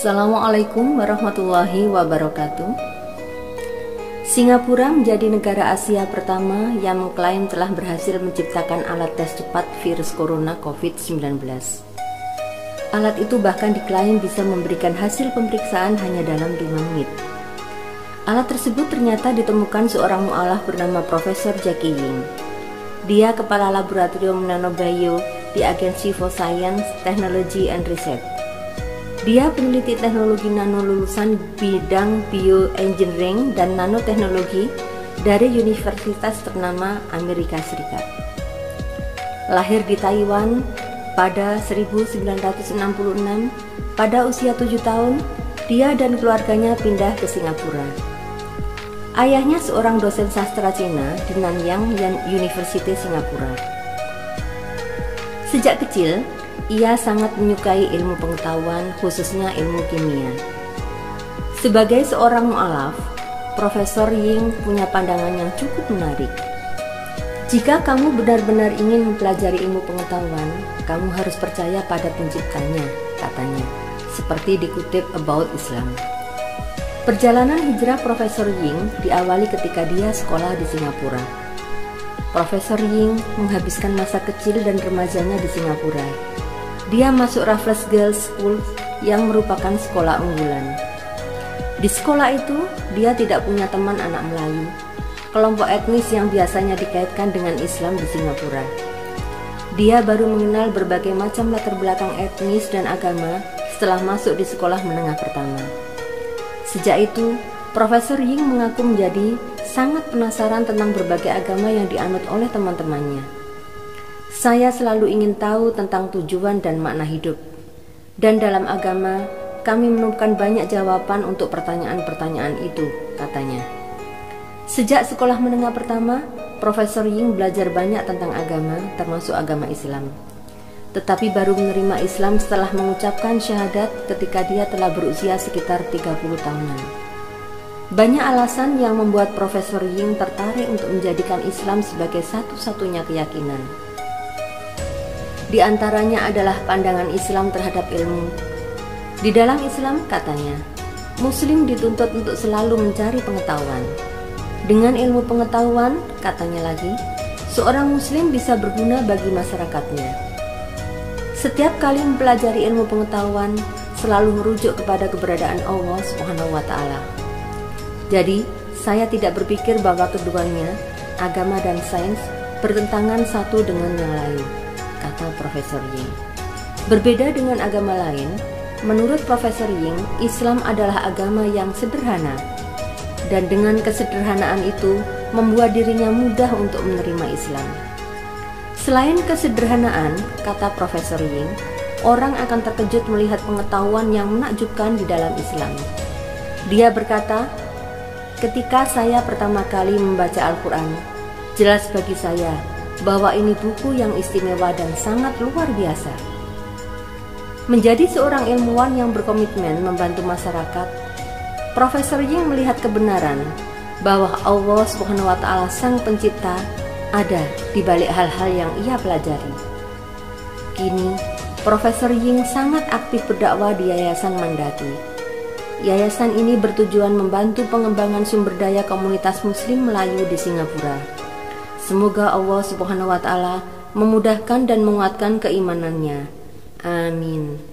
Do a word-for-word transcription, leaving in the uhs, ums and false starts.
Assalamualaikum warahmatullahi wabarakatuh. Singapura menjadi negara Asia pertama yang mengklaim telah berhasil menciptakan alat tes cepat virus corona covid sembilan belas. Alat itu bahkan diklaim bisa memberikan hasil pemeriksaan hanya dalam lima menit. Alat tersebut ternyata ditemukan seorang mu'alaf bernama Profesor Jackie Ying. Dia kepala laboratorium nanobio di Agency for Science, Technology and Research. Dia peneliti teknologi nano lulusan bidang bioengineering dan nanoteknologi dari universitas ternama Amerika Serikat. Lahir di Taiwan pada seribu sembilan ratus enam puluh enam, pada usia tujuh tahun, dia dan keluarganya pindah ke Singapura. Ayahnya seorang dosen sastra Cina di Nanyang University Singapura. Sejak kecil, ia sangat menyukai ilmu pengetahuan, khususnya ilmu kimia. Sebagai seorang mu'alaf, Profesor Ying punya pandangan yang cukup menarik. Jika kamu benar-benar ingin mempelajari ilmu pengetahuan, kamu harus percaya pada penciptanya, katanya, seperti dikutip About Islam. Perjalanan hijrah Profesor Ying diawali ketika dia sekolah di Singapura. Profesor Ying menghabiskan masa kecil dan remajanya di Singapura. Dia masuk Raffles Girls' School yang merupakan sekolah unggulan. Di sekolah itu, dia tidak punya teman anak Melayu, kelompok etnis yang biasanya dikaitkan dengan Islam di Singapura. Dia baru mengenal berbagai macam latar belakang etnis dan agama setelah masuk di sekolah menengah pertama. Sejak itu, Profesor Ying mengaku menjadi sangat penasaran tentang berbagai agama yang dianut oleh teman-temannya. Saya selalu ingin tahu tentang tujuan dan makna hidup. Dan dalam agama, kami menemukan banyak jawaban untuk pertanyaan-pertanyaan itu, katanya. Sejak sekolah menengah pertama, Profesor Ying belajar banyak tentang agama, termasuk agama Islam. Tetapi baru menerima Islam setelah mengucapkan syahadat ketika dia telah berusia sekitar tiga puluh tahunan. Banyak alasan yang membuat Profesor Ying tertarik untuk menjadikan Islam sebagai satu-satunya keyakinan. Di antaranya adalah pandangan Islam terhadap ilmu. Di dalam Islam, katanya, Muslim dituntut untuk selalu mencari pengetahuan. Dengan ilmu pengetahuan, katanya lagi, seorang Muslim bisa berguna bagi masyarakatnya. Setiap kali mempelajari ilmu pengetahuan, selalu merujuk kepada keberadaan Allah Subhanahu wa Ta'ala. Jadi, saya tidak berpikir bahwa keduanya, agama dan sains, bertentangan satu dengan yang lain, kata Profesor Ying. Berbeda dengan agama lain, menurut Profesor Ying, Islam adalah agama yang sederhana, dan dengan kesederhanaan itu membuat dirinya mudah untuk menerima Islam. Selain kesederhanaan, kata Profesor Ying, orang akan terkejut melihat pengetahuan yang menakjubkan di dalam Islam. Dia berkata, ketika saya pertama kali membaca Al-Quran, jelas bagi saya bahwa ini buku yang istimewa dan sangat luar biasa. Menjadi seorang ilmuwan yang berkomitmen membantu masyarakat, Profesor Ying melihat kebenaran bahwa Allah Subhanahu wa Ta'ala Sang Pencipta ada di balik hal-hal yang ia pelajari. Kini, Profesor Ying sangat aktif berdakwah di Yayasan Mandaki. Yayasan ini bertujuan membantu pengembangan sumber daya komunitas Muslim Melayu di Singapura. Semoga Allah Subhanahu wa Ta'ala memudahkan dan menguatkan keimanannya. Amin.